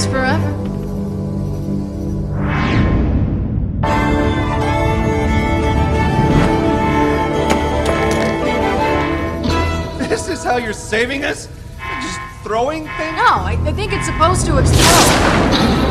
last forever. This is how you're saving us? Just throwing things? No, I think it's supposed to explode.